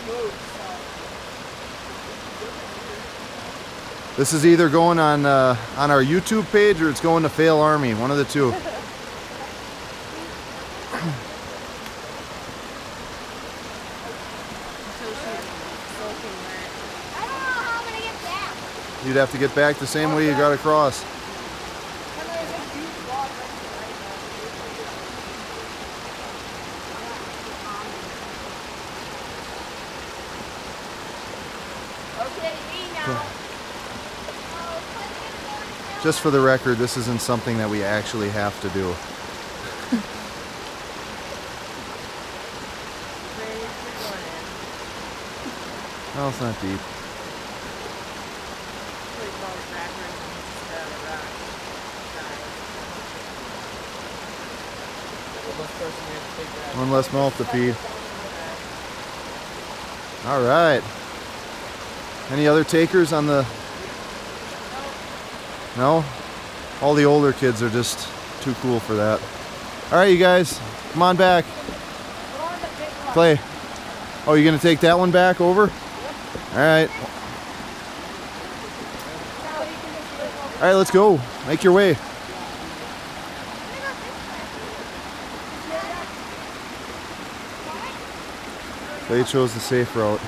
This is either going on our YouTube page or it's going to Fail Army, one of the two. You'd have to get back the same way you got across. Just for the record, this isn't something that we actually have to do. Well, it's not deep. One less mouth to feed. All right. Any other takers on the... No? All the older kids are just too cool for that. All right, you guys, come on back. Clay. Oh, you're gonna take that one back over? All right. All right, let's go. Make your way. Clay chose the safe route.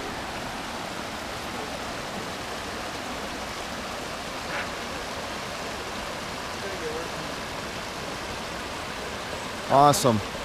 Awesome.